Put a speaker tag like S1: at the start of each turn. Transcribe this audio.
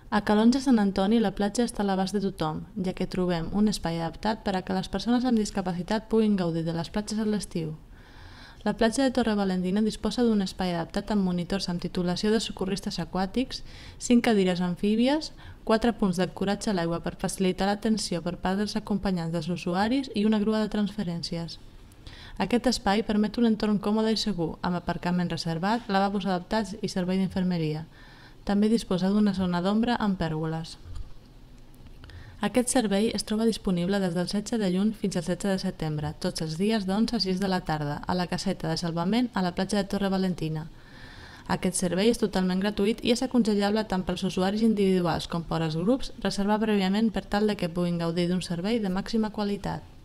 S1: A Calonge Sant Antoni la platja està a l'abast de tothom, ja que trobem un espai adaptat per a que les persones amb discapacitat puguin gaudir de les platges a l'estiu. La platja de Torre Valentina disposa d'un espai adaptat amb monitors amb titulació de socorristes aquàtics, 5 cadires amfíbies, 4 punts d'ancoratge a l'aigua per facilitar l'atenció per part dels acompanyants dels usuaris i una grua de transferències. Aquest espai permet un entorn còmode i segur, amb aparcament reservat, lavabos adaptats i servei d'infermeria. També disposa d'una zona d'ombra amb pèrgoles. Aquest servei es troba disponible des del 16 de juny fins al 16 de setembre, tots els dies d'11 a 6 de la tarda, a la caseta de salvament a la platja de Torre Valentina. Aquest servei és totalment gratuït i és aconsellable tant pels usuaris individuals com per als grups reservar prèviament per tal que puguin gaudir d'un servei de màxima qualitat.